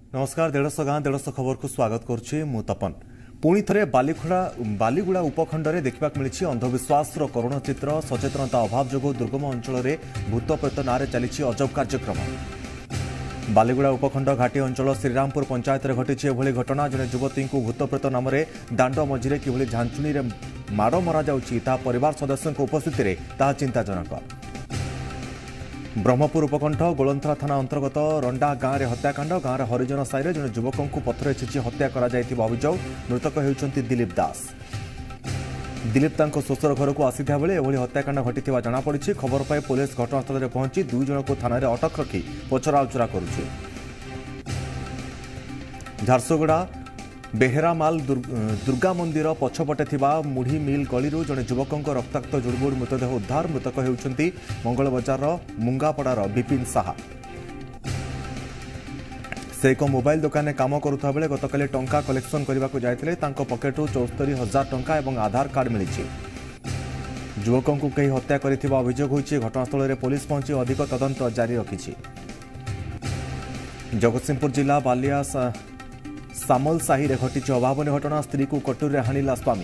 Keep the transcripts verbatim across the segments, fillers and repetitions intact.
नमस्कार देढ़श गाँ देढ़श खबर को स्वागत करुच्ची मु तपन। पुणी थे बालीखुड़ा बालीगुड़ा उपखंडे देखा मिली अंधविश्वास करुण चित्र। सचेतनता अभाव जो दुर्गम अंचल भूत प्रेत नारे चली अजब कार्यक्रम। बालीगुड़ा उपखंड घाटी अंचल श्रीरामपुर पंचायत में घटी एभली घटना। जड़े युवती को भूत प्रेत नाम दांड मझिरे किभली झांचुणी माड़ मरा जा परिवार सदस्यों उपस्थित में चिंताजनक। ब्रह्मपुर उपकंठ गोलंथरा थाना अंतर्गत रंडा गाँव में हत्याकांड। गाँव हरिजन साई जड़े युवक को पथर छेची हत्या अभियोग। मृतक होती दिलीप दास। दिलीप तांको शोषर घर को आसीथा बेले एभली हत्याकांड घटी जनापड़ी। खबर पाई पुलिस घटनास्थल में पहुंची दुई जन को थाना अटक रखी पचराउचरा करुछि। झारसुगुड़ा बेहेरामाल दुर्गा मंदिर पछपटे थिबा मुढ़ी मिल गली जड़े युवक रक्ताक्त जुड़बुड़ मृतदेह उद्धार। मृतक होती मंगल बजार मुंगापड़ार विपिन साहा। से एक मोबाइल दुकान में काम करुवा बेले गतकाली टंका कलेक्शन करने को जाते पकेटू चौस्तरी हजार टंका और आधार कार्ड मिली। युवक को कई हत्या कर अभियोग होती। घटनास्थल में पुलिस पहुंची अधिक तदंत जारी रखी। जगतसिंहपुर जिला बालिया सामल साही रे घटी अभावन घटना। स्त्री को कटुरी हाणिला स्वामी।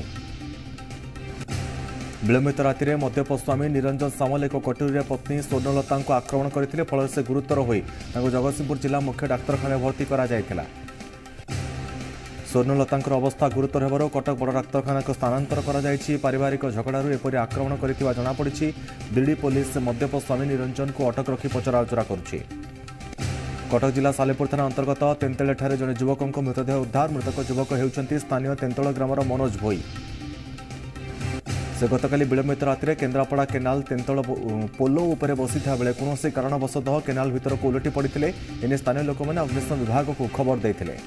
विलंबित राति मद्यप स्वामी निरंजन सामल एक कटुरी पत्नी स्वर्णलता को आक्रमण करते फल से गुरुतर होई जगतसिंहपुर जिला मुख्य डाक्तखाना भर्ती करा जायथिला। स्वर्णलता अवस्था गुरुतर होबार कटक बड़ डाक्तखाना को स्थानांतर करा जायछि। पारिवारिक झगड़ारू एपरि आक्रमण करिथिबा जनापड़ी। दिल्ली पुलिस मद्यप स्वामी निरंजन को अटक रखी पचराउचरा करुछि। कटक जिला सालेपुर थाना अंतर्गत तेंतले ठारे जड़े युवक मृतदेह उद्धार। मृतक युवक होउछंती स्थानीय तेंतल ग्रामर मनोज भोई। से गतकाली विलंबित राति केन्द्रापड़ा केनाल तेंतल पोलो उपरे बसीथा बेले कौनसी कारणवशतः केनाल भीतर को उलटी पड़ते एने स्थानीय लोक मैंने अग्निशम विभाग को खबर देते।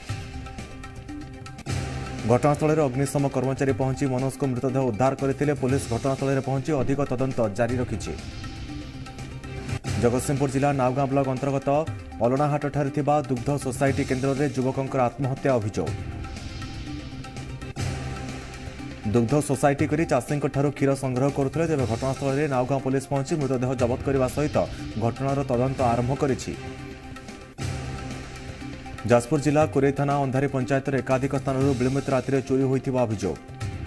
घटनास्थल में अग्निशम कर्मचारी पहुंची मनोज को मृतदेह उद्धार करते। पुलिस घटनास्थल में पहुंची अधिक तदंत जारी रखी। जगतसिंहपुर जिला नावगां ब्लॉक अंतर्गत अलनाहाट ठारे थिबा दुग्ध सोसाइटी केन्द्र में युवक आत्महत्या अभियोग। दुग्ध सोसाइटी करी चाषी क्षीर संग्रह करुले तेज घटनास्थल में नावगां पुलिस पहुंची मृतदेह जबत करने सहित घटनार तदंत आरंभ करिछि। जाजपुर जिला कोरेई थाना अंधारी पंचायत एकाधिक स्थान विलंबित राति चोरी होइथिबा अभियोग।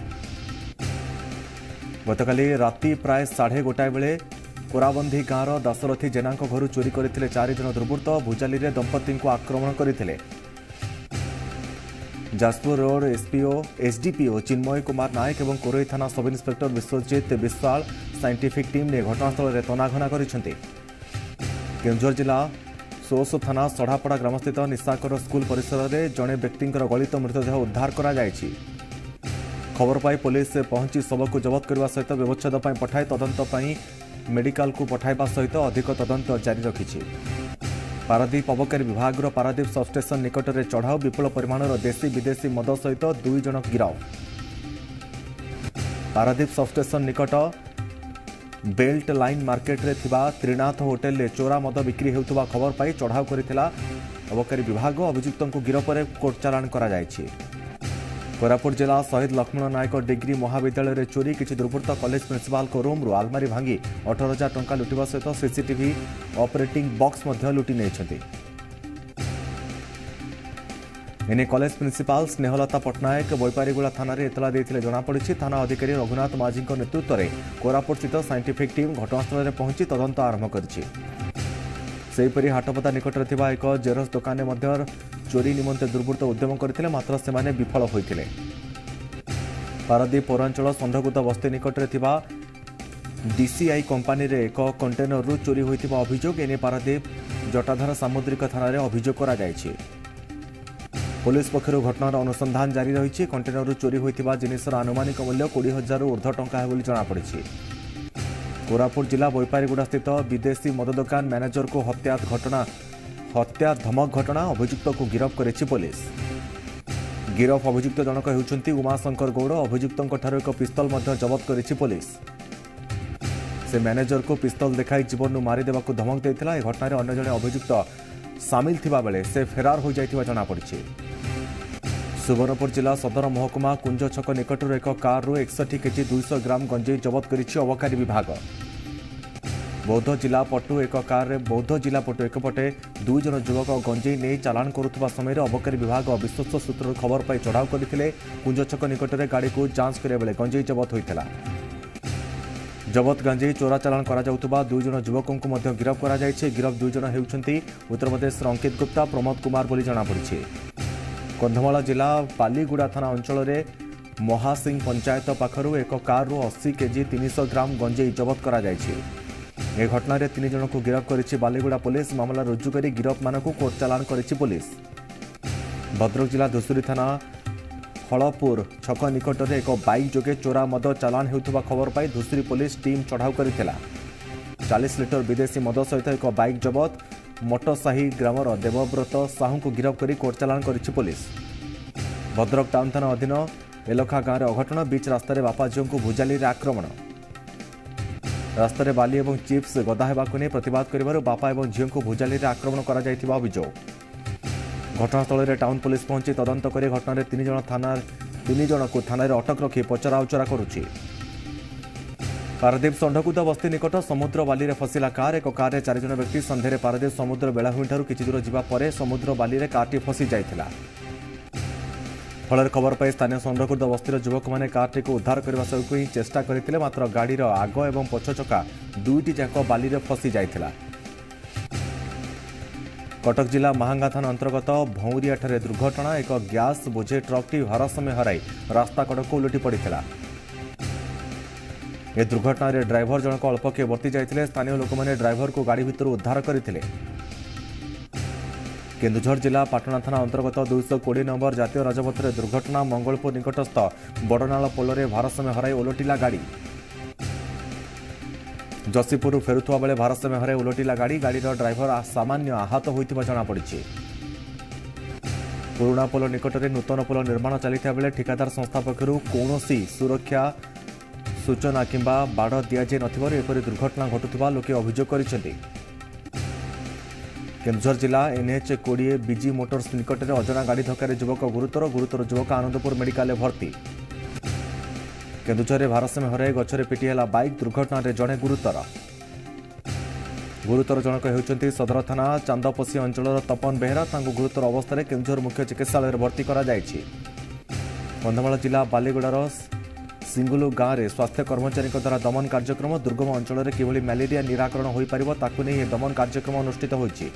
गतकाली राति प्राय साढ़े गोटाए बेले कोराबंधी गाँवर दासरथी जेना घर चोरी करते चार जन दुर्बृत्त भुजाली दंपति को आक्रमण करते। Jajpur road SPO SDPO Chinmay Kumar Nayak और कोरोई थाना sub inspector Biswajit Biswal scientific team ने घटनास्थल में तनाघना करिसेंति। केन्दुझर जिला सोस थाना सढ़ापड़ा ग्रामस्थित निशाकर स्कूल परिसर में जड़े व्यक्ति गलित मृतदेह उद्धार करा जायछि। खबर पाई पुलिस पहुंची शव को जबत करने सहित व्यवच्छेद पठाई तदंत मेडिकल को पठाइबा सहित अधिक तदंत जारी रखी। पारादीप अबकारी विभाग पारादीप सबस्टेशन निकट में चढ़ाऊ विपुल परिमाण देशी विदेशी मद सहित दुई जन गिरफ। पारादीप सबस्टेशन निकट बेल्ट लाइन मार्केट रे थिबा त्रिनाथ होटेल में चोरा मद बिक्री होउथबा खबर पाई चढ़ाऊ करथिला अबकारी विभाग। अभियुक्त को गिरफ पर कोर्ट चालाण करा जायछि। कोरापुट जिला शहीद लक्ष्मण नायक डिग्री महाविद्यालय में चोरी। किसी दुर्बृत्त कॉलेज प्रिंसिपाल को रूम रु आलमारी भांगी अठारह हजार टंका लुटिवा सहित सीसीटीवी ऑपरेटिंग बॉक्स लुटि नहीं। एने कॉलेज प्रिंसिपाल स्नेहलता पट्टनायक बैपारीगुड़ा थाना एतला देते जनापड़ी। थाना अधिकारी रघुनाथ माझी नेतृत्व में कोरापुट स्थित साइंटिफिक टीम घटनास्थल में पहुंची तदंत आरंभ करिछि। सेहीपरि हाटपदा निकट में एक जेरक्स दुकान में चोरी निमंते दुर्बृत्त उद्यम करते मात्र से विफल होते। पारादीप पौरांचल संधगुद बस्ती निकट में डीसीआई कंपानी रे एक कंटेनर रु चोरी होइथिबा अभियोग। एने पारादीप जटाधार सामुद्रिक थाना रे अभियोग करा जायछि। पुलिस पक्षरु घटनार अनुसंधान जारी रही। कंटेनर रु चोरी होइथिबा जिनिसर आनुमानिक मूल्य बीस हजार रु ऊर्ध्व टंका है बोली जनापड़ी। कोरापुट जिला बैपारीगुड़ा स्थित विदेशी मद दुकान मैनेजर को हत्या घटना हत्या धमक घटना। अभियुक्त को गिरफ करिछि पुलिस। गिरफ अभियुक्त जनक हेउछंती उमाशंकर गौड़। अभियुक्त एक पिस्तल मध्य जबत करिछि पुलिस। से मैनेजर को पिस्तल देखाई जीवन मारिदेवा को धमक देथिला। ए घटना अन्य जने अभियुक्त सामिल थिबा बेले से फेरार हो जाइथिबा जनापड़ी। सुवर्णपुर जिला सदर महकुमा कुंज छक निकटर एक कार रु एकसठ केजी दुईश ग्राम गंजेई जबत करिछि अबकारी विभाग। बौद्ध जिला पटु एक कार बौद्ध जिला पटु एक पटे दुई जन युवक गंजेई नहीं चालाण करुवा समय अबकारी विभाग विश्वस्त सूत्र खबर पाई चढ़ाऊ करते कुंजछक निकट में गाड़ी को जांच करे बेले गंजेई जबत होता जबत गंजेई चोरा चालाण करा दुई जन युवकों को गिरफ करा गिरफ दुई जन होउछंती उत्तर प्रदेश अंकित गुप्ता प्रमोद कुमार बोली जଣାपड़ी। कंधमाल जिला बालीगुड़ा थाना अंचल में महासिंह पंचायत पाखरु एक कारु अस्सी केजी तीन सौ ग्राम गंजेई जबत करा ए घटना रे तीन जन को गिरफ करिछि बालीगुड़ा पुलिस मामला रुजु करी गिरफ मानक कोर्ट चालाण करिछि पुलिस। भद्रक जिला धुसुरी थाना हलपुर छक निकट में एक बाइक जोगे चोरा मद चालाण हेउथबा खबर पाई धुसुरी पुलिस टीम चढ़ाऊ करथिला। चालीस लिटर विदेशी मद सहित एक बाइक जबत मटसाही ग्रामर देवव्रत साहू को गिरफ करी कोर्ट चालाण करिछि पुलिस। भद्रक टाउन थाना अधीन एलखा गाँव में अघटन बीच रास्तार बापा झील को भुजाली आक्रमण रास्तार बाली और चिप्स गदा होगाक नहीं प्रतिवाद कर बापा और झील को भुजाली आक्रमण कर घटनास्थल में टाउन पुलिस पहुंची तदंत कर घटना तीन जन थाना तीन जन को थाना अटक रखी पचरा उचरा करुछि। पारादीप षंढकुद बस्ती निकट समुद्र बाली में फसिला कार एक कार में चार जन व्यक्ति सन्धे पारादीप समुद्र बेलाभूमि ठारू किछि दूर जिबा परे समुद्र बाली में कारटी फसी जाइथिला। फल खबर पाई स्थानीय षंढकुद बस्तीर युवक मैंने कारटी को उद्धार करने सहित ही चेष्टा करते मात्र गाड़ीर आग और पछ चका दुईटी जाक बाली में फसी जाइथिला। कटक जिला महांगा थाना अंतर्गत भौरिया ठारे दुर्घटना एक गैस बोझे ट्रकटी भारसाम्य हराई रास्ता कड़क उलटी पड़ता। ए दुर्घटना रे ड्राइवर जनक अल्प के बर्ती जाइथिले स्थानीय लोक मैंने ड्राइवर को गाड़ी भितर उद्धार करथिले। केन्दुझर जिला पाटना थाना अंतर्गत दुईश कोड़े नंबर जातीय राजपथ में दुर्घटना मंगलपुर निकटस्थ बड़नाल पोल भारसाम्य हराई ओलटिला गाड़ी। जसीपुर फेरुवा बेले भारसाम्य हराई ओलटिला गाड़ी गाड़ीर ड्राइवर सामान्य आहत होता जଣାपड़ी। पुराणा पोल निकट में नूतन पोल निर्माण चलता बेले ठिकादार संस्था पक्षर कौन सुरक्षा सूचना किंबा बाड़ दि जाए नपरी दुर्घटना घटुवा लोके अभियोग कर। केन्दुझर जिला एनएच कोड़े बीजी मोटर्स निकट में अजना गाड़ी धक्कर युवक गुरुतर गुरुतर युवक आनंदपुर मेडिकल भर्ती। केन्दुझर में भारसाम्य हराई गछरे पिटिहेला बाइक दुर्घटना रे जड़े गुरुतर गुरुतर जनक होउछंती सदर थाना चांदपसी अंचल तपन बेहरा तांको गुरुतर अवस्था केन्दुझर मुख्य चिकित्सालय भर्ती करा जायछि। कंधमाल जिला बालीगुड़ार सिंगुलु गाँव में स्वास्थ्य कर्मचारी द्वारा दमन कार्यक्रम दुर्गम अंचल में किभली मलेरिया निराकरण हो पारिबो ताकु नै दमन कार्यक्रम अनुष्ठित होइछि।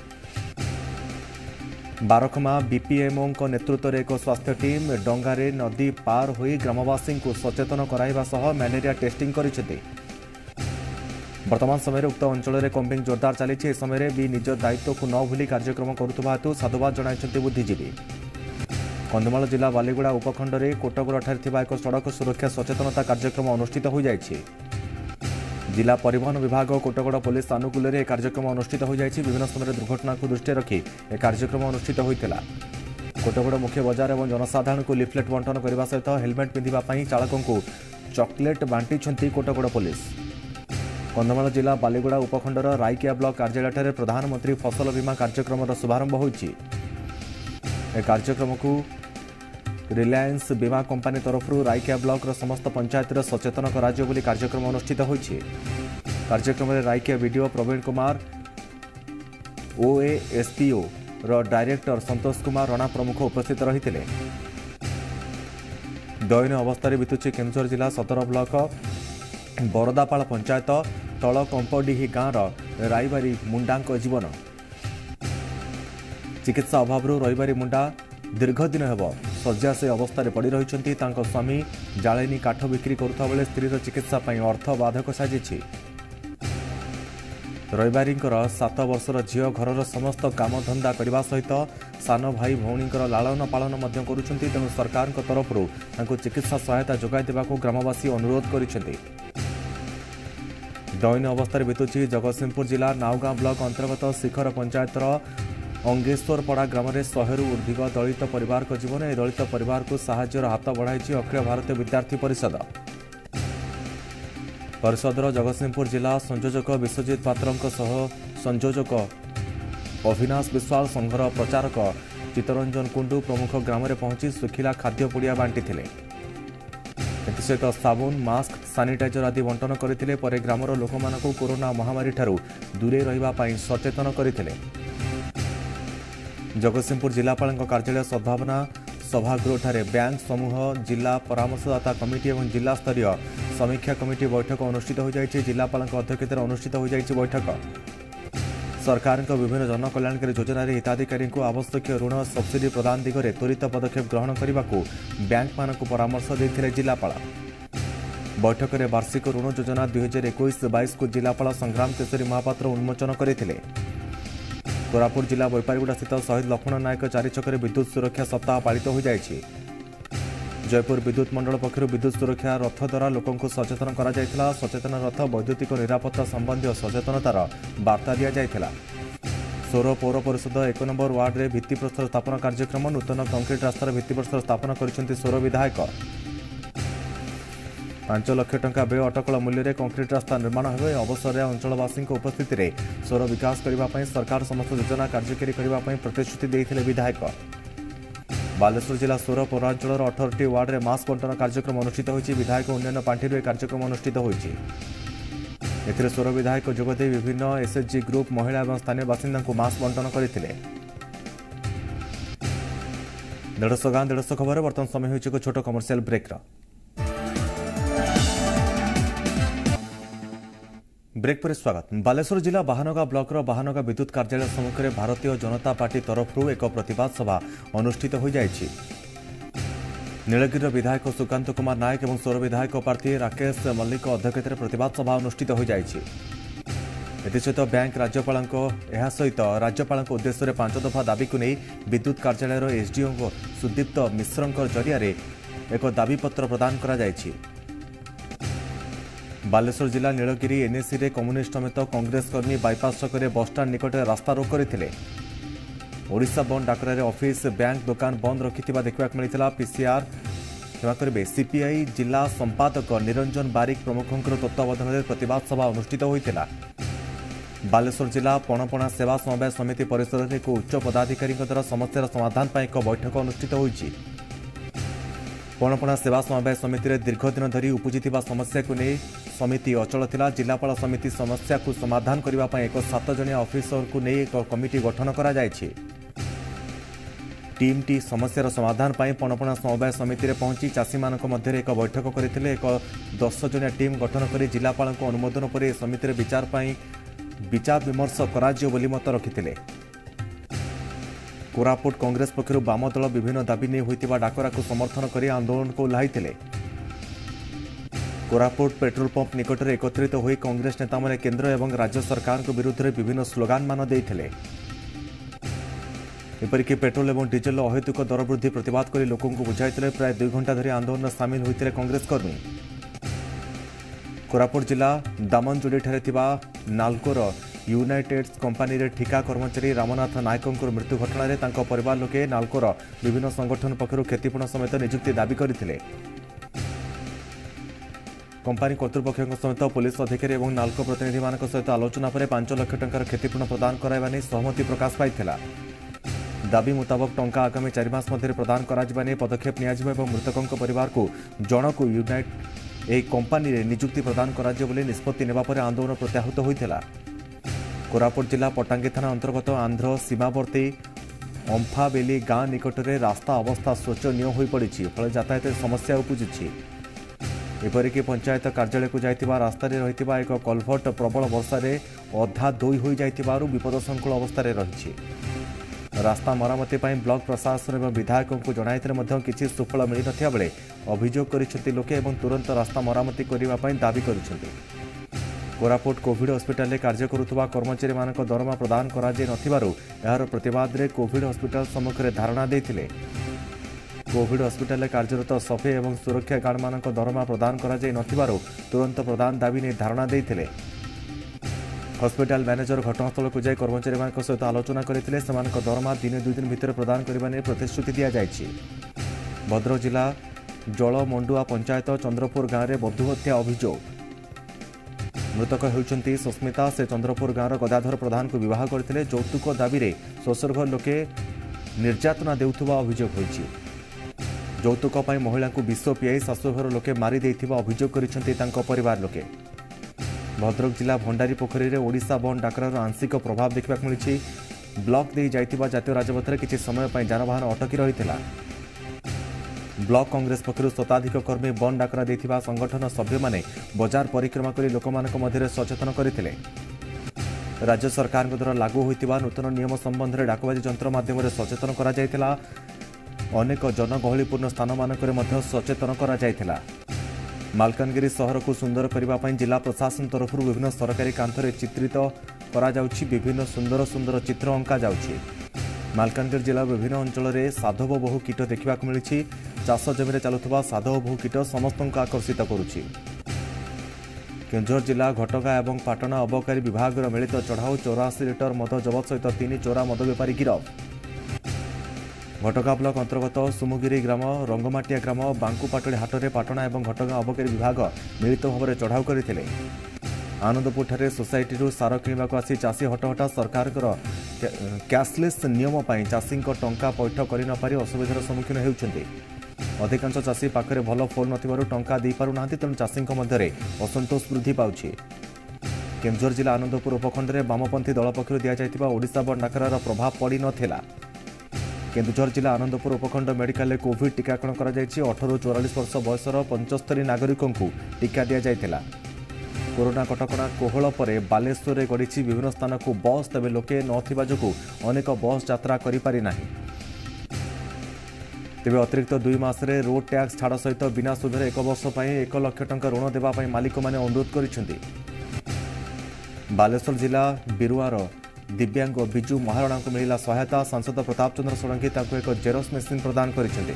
बारखमा बीपीएमओ नेतृत्व में एक स्वास्थ्य टीम डंगारे नदी पार होई ग्रामवासी को सचेतन कराइबा सह मलेरिया टेस्टिंग करिसेंती। वर्तमान समय उक्त अंचल में कंपिंग जोरदार चली समय भी निज दायित्व को न भूली कार्यक्रम करुवा हेतु साधुवाद जणाइछंती बुद्धिजीवी। कंधमाल जिला बालीगुड़ा उपखंड में कोटगुड़ ठारे एक सड़क सुरक्षा सचेतनता कार्यक्रम अनुष्ठित हो जाइछि। जिला परिवहन विभाग कोटगुड़ पुलिस आनुकूल्य में कार्यक्रम अनुष्ठित हो जाइछि। विभिन्न समय दुर्घटना को दृष्टि रखी एक कार्यक्रम अनुष्ठित होता। कोटगुड़ मुख्य बजार और जनसाधारण को लिफलेट बंटन करने सहित हेलमेट पिंधिबा चालकों को चॉकलेट बांटी कोटगुड़ पुलिस। कंधमाल जिला बालीगुड़ा उपखंडर राइकिया ब्लॉक कार्यालय प्रधानमंत्री फसल बीमा कार्यक्रम शुभारंभ होइछि। कार्यक्रम को रिलायंस बीमा कंपनी तरफ राइकिया ब्लॉक समस्त पंचायत सचेतन कर कार्यक्रम अनुष्ठित होइछि। कार्यक्रम में राइकिया वीडियो प्रवीण कुमार ओएएसपीओ रो डायरेक्टर संतोष कुमार राणा प्रमुख उपस्थित रही। दयनीय अवस्था बीतुछि केन्दुझर जिला सदर ब्लॉक बरदापाल पंचायत तल कंपडीही गाँवर राईबारी मुंडा जीवन। चिकित्सा अभाव रईबारी मुंडा दीर्घ दिन हेब शଯ୍याशायी अवस्था पड़ रही। स्वामी जालेनी काठ बिक्री करुवा बेले स्त्रीर चिकित्सा अर्थ बाधक साजिछि। रईबारी सात वर्षर झील घर समस्त काम धंदा करने सहित सान भाई भौणी लालन पालन करुछंती। तेणु सरकार तरफ चिकित्सा सहायता जोगाई देवाक ग्रामवासी अनुरोध करिसेंती। दयनीय अवस्था बीतुछि जगतसिंहपुर जिला नावगाँ ब्लॉक अंतर्गत शिखर पंचायतर अंगेश्वरपड़ा ग्राम में शहेरु ऊर्धिक दलित परिवार को जीवन ए दलित परिवार को साहाय्यर हाथ बढ़ाई अखिल भारतीय विद्यार्थी परिषद। परिषदर जगतसिंहपुर जिला संयोजक विश्वजित पात्र संयोजक अविनाश विश्वाल संघर प्रचारक चित्तरंजन कुंडू प्रमुख ग्राम में पहुंची सुखिला खाद्य पुड़िया बांटी। एसत साबुन मास्क सानिटाइजर आदि बंटन करते पर ग्रामर लोक मानक कोरोना महामारी ठारू दूरे रहिबा सचेतन करते। जगतसिंहपुर जिलापाल कार्यालय सद्भावना सभागृह बैंक समूह जिला परामर्शदाता कमिटी और जिला स्तरीय समीक्षा कमिटी बैठक अनुष्ठित हो जाएगी। जिलापाल अध्यक्षतार अनुष्ठित हो जाएगी बैठक। सरकार विभिन्न जनकल्याणकारी योजन हिताधिकारी आवश्यक ऋण सब्सिडी प्रदान दिगरे त्वरित पदक्षेप ग्रहण करने को बैंक मानक परामर्श देते जिलापाल। बैठक में वार्षिक ऋण योजना दुई हजार इक्कीस बाईस को जिलापाल संग्राम केशरी महापात्र उन्मोचन करते। कोरापुट जिला बैपारीगुड़ा स्थित शहीद लक्ष्मण नायक चारि छकरे विद्युत सुरक्षा सप्ताह पालित हो जाएगी। जयपुर विद्युत मंडल पक्षर विद्युत सुरक्षा रथ द्वारा लोकों सचेतन करा जायथिला। सचेतन रथ वैद्युतिक निरापत्ता संबंधी सचेतनतार वार्ता दि जायथिला। सोर पौर परिषद एक नंबर वार्ड में भित्तिप्रस्तर स्थापन कार्यक्रम नूतन कंक्रीट रास्तार भित्तिप्रस्तर स्थापन करिसेंति सोर विधायक। पांच लाख टंका व्यय अटकल मूल्य कंक्रीट रास्ता निर्माण हो अवसर में अंचलवासी उपस्थित में सोर विकास करने सरकार समस्त योजना कार्यकारी करने प्रतिश्रुति देते विधायक। बालेश्वर जिला सोर पौरांचल अठारह वार्ड में मास्क बंटन कार्यक्रम अनुष्ठित होती। विधायक उन्नयन पांठि कार्यक्रम अनुष्ठित होती। सोर विधायक जोगदे विभिन्न एसएचजी ग्रुप महिला और स्थानीय बासिंदा को मास्क बंटन करते। देढ़श गाँ देढ़श खबर बर्तमान समय हो छोट कमर्शियल ब्रेक। ब्रेक पर स्वागत। बालेश्वर जिला बाहानगा ब्लॉक बाहानगा विद्युत कार्यालय सम्मुखें भारतीय जनता पार्टी तरफ एक प्रतिवाद सभा अनुष्ठित हो जाएगी। नीलगिरी विधायक सुकांत कुमार नायक और सोर विधायक प्रार्थी राकेश मल्लिक अध्यक्षतार प्रतिवाद सभा अनुष्ठित हो जाएगी। एसत बैंक राज्यपाल सहित राज्यपाल उद्देश्य पांच दफा दाबी को नहीं विद्युत कार्यालय एसडीओ सुदीप्त मिश्र जरिया एक दाबीपत्र प्रदान करा जायछि। बालेश्वर जिला नीलगिरी एनएसी रे कम्युनिस्ट समेत कांग्रेस कर्मी बाईपास छक बसस्टाण्ड निकट रास्ता रोक करते। ओडिशा बंद डाकरारे ऑफिस बैंक दुकान बंद रखिथिबा देखा मिलता। पीसीआर क्षमा करेंगे सीपीआई जिला संपादक निरंजन बारिक प्रमुखों तत्वावधान में प्रतिवाद सभा अनुष्ठित होता। बालेश्वर जिला पणपणा सेवा समवाय समिति परिसर में एक उच्च पदाधिकारी द्वारा समस्यार समाधान पर एक बैठक अनुष्ठित होती। पणपणा सेवा समवाय समिति में दीर्घ दिन धरी उपजिथिबा समस्या को नहीं समिति अचल थिला। जिलापाल समिति समस्या को समाधान करने एक सात जनिया ऑफिसर को नहीं एक कमिटी गठन करा जायछि। टीम टी समस्यार समाधान पर पणपणा समवाय समिति में पहुंची चाषी मानक मध्य एक बैठक करते। एक दस जनिया टीम गठन कर जिलापाल अनुमोदन पर समिति विचार पर विचार विमर्श कराजियो बोली मत रखिते। कोरापुट कांग्रेस पक्षर वाम दल विभिन्न दाबी नहीं होइतिबा डाकरा को समर्थन कर आंदोलन को ओह्लाइथिले। कोरापुट पेट्रोल पंप निकट में एकत्रित होई कांग्रेस नेता माने केंद्र एवं राज्य सरकार को विरुद्ध में विभिन्न स्लोगान मान देइथिले। एपरिक पेट्रोल और डीजेल अहेतुक दर वृद्धि प्रतिवाद कर लोकों को बुझाइथिले। प्राय दुई घंटा धरी आंदोलन सामिल होइथिले कांग्रेस कर्मी। कोरापुट जिला दामनजोड़ी नालकोर यूनाइटेड कंपानी रे ठिका कर्मचारी रामनाथ नायकों मृत्यु घटना रे तांको परिवार लोके नालकोर विभिन्न संगठन पक्षर क्षतिपूर्ण समेत नियुक्ति दाबी करथिले। कंपानी कर्तृपक्ष समेत पुलिस अधिकारी और नालको प्रतिनिधि मान सहित आलोचना पर पांच लाख टंकार क्षतिपूर्ण प्रदान कराइबा नै सहमति प्रकाश पाइथिला। दाबी मुताबक टंका आगामी चार मास मध्य प्रदान करा पदक्षेप नियाजिबा और मृतकों परिवार को जनकु यूनाइट ए कंपानी रे नियुक्ति प्रदान करा बोली निष्पत्ति नेबा पर आंदोलन प्रत्याहृत होइथिला। कोरापुट जिला पटांगी थाना अंतर्गत आंध्र सीमावर्ती अंफाबेली गाँ निकट में रास्ता अवस्था शोचनीय हो पड़ी फल यातायात समस्या उपजुची। एपरिक पंचायत कार्यालय को जाइतिबा रास्ता रे रहितिबा एक कलभट प्रबल वर्षा रे अधा दोई हो जाइतिबारु विपदसंकुल अवस्था रे रहिछि। रास्ता मरामती पर ब्लॉक प्रशासन और विधायकों को जणाइथिले मध्य किछि सुफल मिल नथिया बेले अभियोग करिसेंति लोके एवं तुरंत रास्ता मरामती करबा पई दाबी करिसेंति। कोरापुट कोविड हॉस्पिटल में कार्य करुवा कर्मचारी मानक दरमा प्रदान करा जाय नथिबारु एहार प्रतिवाद रे कोविड हॉस्पिटल सम्मुखें धारणा देथिले। कोविड हॉस्पिटल में कार्यरत सफे और सुरक्षा गार्ड मानक दरमा प्रदान करा जाय नथिबारु तुरंत प्रदान दाबी नहीं धारणा देथिले। हॉस्पिटल मैनेजर घटनास्थल को जाय कर्मचारी मानक सहित आलोचना करथिले। सेमानक दरमा दिन दुई दिन भितर प्रदान करबा नै प्रतिश्रुति दिया जायछि। भद्रक जिला जलमंडुआ पंचायत चंद्रपुर गाँव में बधू हत्या अभियोग। मृतक होउछंती सुस्मिता। से चंद्रपुर गाँव गदाधर प्रधान को विवाह करथिले। यौतुक दाबी रे ससुर घर लोके निर्यातना देउथुबा अभियोग होइछि। ଯୌତୁକ ପାଇଁ ମହିଳାଙ୍କୁ ବିଷ ପିଆଇ ଶାଶୁଘର ଲୋକେ ମାରି ଦେଇଥିବା ଅଭିଯୋଗ କରିଛନ୍ତି ତାଙ୍କ ପରିବାର ଲୋକେ। ଭଦ୍ରକ ଜିଲ୍ଲା ଭଣ୍ଡାରୀ ପୋଖରୀରେ ଓଡ଼ିଶା ବନ୍ଦ ଡାକରାର ଆଂଶିକ ପ୍ରଭାବ ଦେଖିବାକୁ ମିଳିଛି। ବ୍ଲକ ଦେଇ ଯାଇଥିବା ଜାତୀୟ ରାଜପଥରେ କିଛି ସମୟ ପାଇଁ ଯାନବାହନ ଅଟକି ରହିଥିଲା। ବ୍ଲକ କଂଗ୍ରେସ ପକ୍ଷରୁ ଶତାଧିକ କର୍ମୀ ବନ୍ଦ ଡାକରା ଦେଇଥିବା ସଂଗଠନ ସଭ୍ୟମାନେ ବଜାର ପରିକ୍ରମା କରି ଲୋକମାନଙ୍କ ମଧ୍ୟରେ ସଚେତନ କରିଥିଲେ। ରାଜ୍ୟ ସରକାରଙ୍କ ଦ୍ୱାରା ଲାଗୁ ହୋଇଥିବା ନୂତନ ନିୟମ ସମ୍ବନ୍ଧରେ ଡାକବାଜି ଯନ୍ତ୍ର ମାଧ୍ୟମରେ ସଚେତନ କରାଯାଇଥିଲା। ଅନେକ ଜନଗହଳିପୂର୍ଣ୍ଣ ସ୍ଥାନମାନଙ୍କରେ ମଧ୍ୟ ସଚେତନ କରାଯାଇଥିଲା। ମାଲକାନଗିରି ସହରକୁ ସୁନ୍ଦର କରିବା ପାଇଁ ଜିଲ୍ଲା ପ୍ରଶାସନ ତରଫରୁ ବିଭିନ୍ନ ସରକାରୀ କାନ୍ଥରେ ଚିତ୍ରିତ କରାଯାଉଛି। ବିଭିନ୍ନ ସୁନ୍ଦର ସୁନ୍ଦର ଚିତ୍ର ଅଙ୍କାଯାଉଛି। ମାଲକାନଗିରି ଜିଲ୍ଲାର ବିଭିନ୍ନ ଅଞ୍ଚଳରେ ସାଧବ ବହୁ କୀଟ ଦେଖିବାକୁ ମିଳିଛି। ଚାଷ ଜମିରେ ଚାଲୁଥିବା ସାଧବ ବହୁ କୀଟ ସମସ୍ତଙ୍କୁ ଆକର୍ଷିତ କରୁଛି। କେନ୍ଦୁଝର ଜିଲ୍ଲା ଘଟଗାଁ ଏବଂ ପାଟଣା ଅବକାରୀ ବିଭାଗର ମିଳିତ ଚଢ଼ାଉ ଚଉରାଶୀ ଲିଟର ମଦ ଜବତ ସହିତ ତିନି ଚୋରା ମଦ ବେପାରୀ ଗିରଫ। ଘଟଗାଁ ବ୍ଲକ ଅନ୍ତର୍ଗତ ସୁମୁଗିରି ଗ୍ରାମ ରଙ୍ଗମାଟିଆ ଗ୍ରାମ ବାଙ୍କୁପାଟଳି ହାଟରେ ପାଟଣା ଏବଂ ଘଟଗାଁ ଅବକାରୀ ବିଭାଗ ମିଳିତ ଭାବରେ ଚଢ଼ାଉ କରିଥିଲେ। ଆନନ୍ଦପୁରଠାରେ ସୋସାଇଟିରୁ ସାର କିଣିବାକୁ ଆସି ଚାଷୀ ହଟହଟା ସରକାରଙ୍କର କ୍ୟାସଲେସ୍ ନିୟମ ପାଇଁ ଚାଷୀଙ୍କ ଟଙ୍କା ପୈଠ କରିନପାରି ଅସୁବିଧାର ସମ୍ମୁଖୀନ ହେଉଛନ୍ତି। ଅଧିକାଂଶ ଚାଷୀ ପାଖରେ ଭଲ ଫୋନ୍ ନଥିବାରୁ ଟଙ୍କା ଦେଇପାରୁନାହାନ୍ତି, ତେଣୁ ଚାଷୀଙ୍କ ମଧ୍ୟରେ ଅସନ୍ତୋଷ ବୃଦ୍ଧି ପାଉଛି। କେନ୍ଦୁଝର ଜିଲ୍ଲା ଆନନ୍ଦପୁର ଉପଖଣ୍ଡରେ ବାମପନ୍ଥୀ ଦଳ ପକ୍ଷରୁ ଦିଆଯାଇଥିବା ଓଡ଼ିଶା ବନ୍ଦ ଡାକରାର ପ୍ରଭାବ ପଡ଼ିନଥିଲା। କେନ୍ଦୁଝର ଜିଲ୍ଲା ଆନନ୍ଦପୁର ଉପଖଣ୍ଡ ମେଡିକାଲରେ କୋଭିଡ୍ ଟିକାକରଣ କରାଯାଇଛି। ଅଠରରୁ ଚଉରାଳିଶ ବର୍ଷ ବୟସର ପଞ୍ଚସ୍ତରୀ ନାଗରିକଙ୍କୁ ଟିକା ଦିଆଯାଇଥିଲା। कोरोना कटकणा कोहल पर बालेश्वर गढ़ी विभिन्न स्थान को बस तेज लोके नथिबा जोगु अनेक बस यात्रा करि पारि नाही। तेज अतिरिक्त दुई मासरे रोड टैक्स छाड़ सहित बिना सुधरे एक वर्ष पर एक लाख टंका ऋण देवाई मालिक मैंने अनुरोध कर। बालेश्वर जिला बिरुआर दिव्यांग बिजू महारणा को मिला सहायता। सांसद प्रताप चंद्र षडंगी एक जेरोक्स मेसीन प्रदान कर।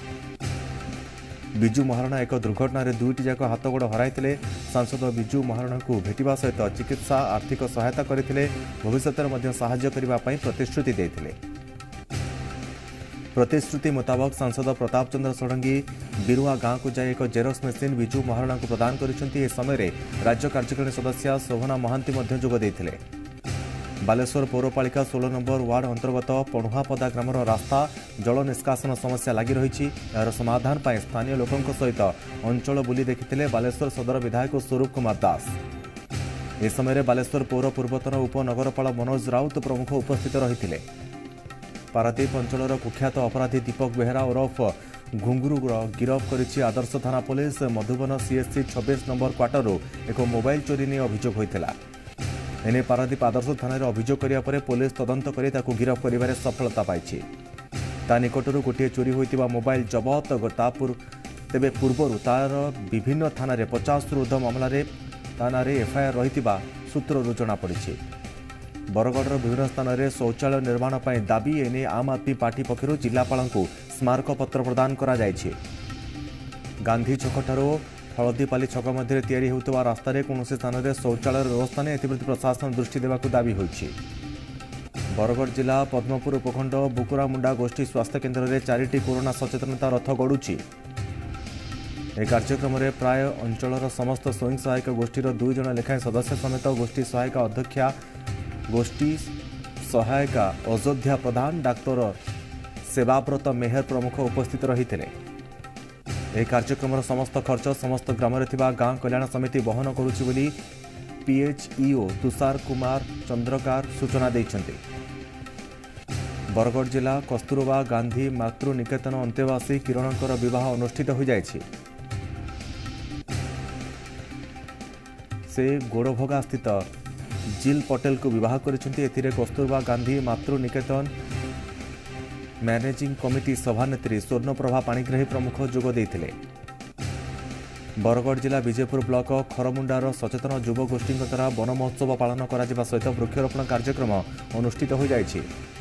बिजू महारणा एक दुर्घटना दुईटी जाक हाथ गोड़ हराई। सांसद बिजू महारणा को भेटा सहित चिकित्सा आर्थिक सहायता करते भविष्य में साहाय्य करने प्रतिश्रुति देते। प्रतिश्रुति मुताबक सांसद प्रताप चंद्र षडंगी बिरुआ गांव को जाए एक जेरोक्स मेसीन बिजू महारणा को प्रदान कर। समय राज्य कार्यकारिणी सदस्य शोभना महांती जोग देते। बालेश्वर पौरपालिका षोलह नंबर वार्ड अंतर्गत पणुआपदा ग्रामर रास्ता जल निष्कासन समस्या लगी रही। यार समाधान पर स्थानीय लोकों सहित अंचल बुली देखिते बालेश्वर सदर विधायक स्वरूप कुमार दास। इस समय बालेश्वर पौर पूर्वतन उपनगरपाल मनोज राउत प्रमुख उपस्थित रही। पारादीप अंचल कुख्यात अपराधी दीपक बेहेरा ओरफ घुंगुरू गिरफ कर आदर्श थाना पुलिस। मधुबन सीएससी छब्बीस नंबर क्वार्टर एक मोबाइल चोरी नहीं अभियोग होता। एने पारादीप आदर्श थाना अभियोग करने पर पुलिस तदंत कर गिरफ कर सफलता पाई। ता निकटरू गोटे चोरी होता मोबाइल जबत तेबे पूर्वर तार विभिन्न थाना पचास ऊर्ध मामलें थाना एफआईआर रही सूत्रु जमापड़ी। बरगढ़ विभिन्न स्थान में शौचालय निर्माण पर दाबी एने आम आदमी पार्टी पक्षर जिलापाल को स्मारक पत्र प्रदान करा जायछि। गांधी छकठारू हलदीपाली छक मध्य तैयारी होता रास्तार कौन स्थान में शौचालय व्यवस्था नहीं एप्रति प्रशासन दृष्टि देवाक दाबी होइछि। बरगढ़ जिला पद्मपुर उपखंड बुकुरामुंडा गोष्ठी स्वास्थ्य केन्द्र में चारिटी कोरोना सचेतनता रथ गड़ुछि। यह कार्यक्रम में प्राय अंचल समस्त स्वयं सहायक गोष्ठीर दुई जन लेखाएं सदस्य समेत गोष्ठी सहायिका अध्यक्षा गोष्ठी सहायिका अयोध्या प्रधान डाक्तर सेवाव्रत मेहर प्रमुख उपस्थित रही। यह कार्यक्रम समस्त खर्च समस्त ग्राम गाँ कल्याण समिति वहन करुछि बोली पीएचईओ तुषार कुमार चंद्रकार सूचना देइछन्ति। बरगढ़ जिला कस्तूरबा गांधी मातृ निकेतन अंतेवासी किरणकर विवाह अनुष्ठित हो जायछि। से गोड़भगा स्थित जिल पटेल को विवाह करिसेंति। एथिरे कस्तूरबा गांधी मातृ निकेतन मैनेजिंग कमिटी सभानेत्री स्वर्णप्रभा पाणिग्राही प्रमुख जोग देइथिले। बरगढ़ जिला विजयपुर ब्लॉक खरमुंडार सचेतन युव गोष्ठी द्वारा वन महोत्सव पालन करा सहित वृक्षरोपण कार्यक्रम अनुष्ठित हो जायछि।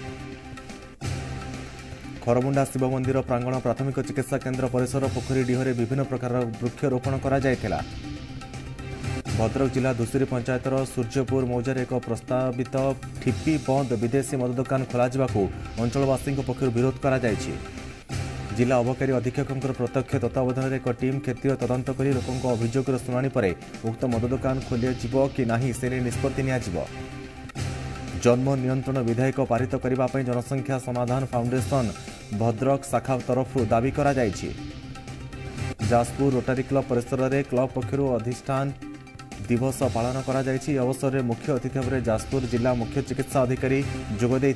खरमुंडा शिव मंदिर प्रांगण प्राथमिक चिकित्सा केन्द्र परिसर पोखरी डीहरे विभिन्न प्रकार वृक्षरोपण करा जायथिला। भद्रक जिला धुसुरी पंचायतर सूर्यपुर मौजार एक प्रस्तावित ठिप्पी बंद विदेशी मद दुकान खोल अंचलवासी पक्ष विरोध करा जायछि। जिला अबकारी अधीक्षक प्रत्यक्ष तत्वावधान एक टीम क्षेत्रीय तदंत कर लोकों अभियोगर शुणाणी पर उक्त मद दुकान खोल कि नहीं से निष्पत्ति नियाजिब। जन्म नियंत्रण विधेयक पारित करने जनसंख्या समाधान फाउंडेशन भद्रक शाखा तरफ दाबी करा जायछि। जाजपुर रोटारी क्लब परिसर में क्लब पक्षर अधिष्ठान दिवस पालन करा जायछि। अवसर में मुख्य अतिथि भाव जाजपुर जिला मुख्य चिकित्सा अधिकारी जोगदे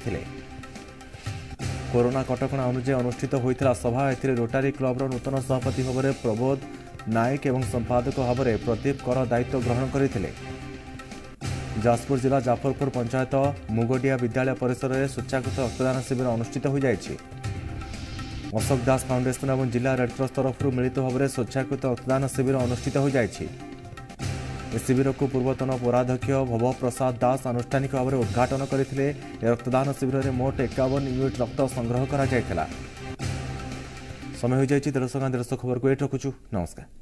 कोरोना कटकणा अनुଯାयी अनुष्ठित होता सभा ए रोटारी क्लब्र नूतन सभापति भाव में प्रबोध नायक और संपादक भाव में प्रदीप कर दायित्व ग्रहण करते। जाजपुर जिला जाफरपुर पंचायत मुगडिया विद्यालय परिसर में स्वेच्छाकृत रक्तदान शिविर अनुष्ठित हो जायछि। अशोक दास फाउंडेशन और जिला रेडक्रॉस तरफ मिलित भाव में स्वेच्छाकृत रक्तदान शिविर अनुष्ठित हो जायछि। शिविर को पूर्वतन पौराध्यक्ष भव प्रसाद दास आनुष्ठानिक भाव में उद्घाटन करते। रक्तदान शिविर में मोट एकावन यूनिट रक्त संग्रह करा जायथिला। समय हो जायछि। देश खबर को एट रखुछु। नमस्कार।